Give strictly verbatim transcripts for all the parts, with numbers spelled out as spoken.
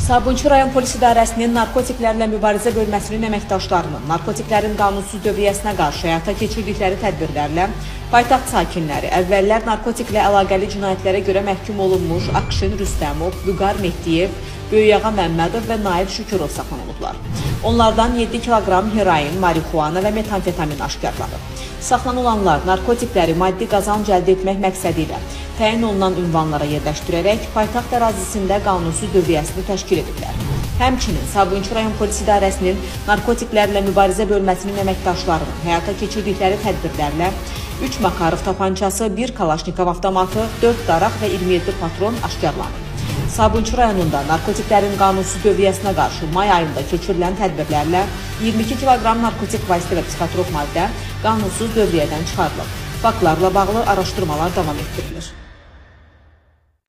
Sabunçu rayon polis idarəsinin narkotiklərlə mübarizə bölməsinin əməkdaşlarının narkotiklərin qanunsuz dövriyyəsinə qarşı həyata keçirdikləri tədbirlərlə paytaxt sakinləri əvvəllər narkotiklə əlaqəli cinayətlərə görə məhkum olunmuş Akşin Rüstəmov, Vüqar Mehdiyev, Böyüyağa Məmmədov və Nail Şükürov saxlanılıblar. Onlardan yeddi kiloqram heroin, marixuana və metamfetamin aşkarlanıb. Saxlanılanlar narkotikləri maddi qazanc əldə etmək məqsədi ilə təyin olunan ünvanlara yerləşdirərək paytaxt ərazisində qanunsuz dövriyyəsini təşkil ediblər. Həmçinin Sabunçu rayon polis idarəsinin narkotiklərlə mübarizə bölməsinin əməkdaşlarının həyata keçirdikləri tədbirlərlə üç Makarov tapançası, bir Kalaşnikov avtomatı, dörd daraq və iyirmi yeddi patron aşkarlanıb. Sabunçu rayonunda narkotiklərin qanunsuz dövriyyəsinə qarşı may ayında keçirilən tədbirlərlə iyirmi iki kiloqram narkotik vasitə və psixotrop maddə qanunsuz dövriyyədən çıxarılıb. Faktlarla bağlı araşdırmalar davam etdirilir.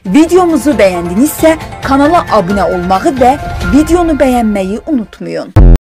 Videomuzu bəyəndinizsə kanala abunə olmağı və videonu bəyənməyi unutmayın.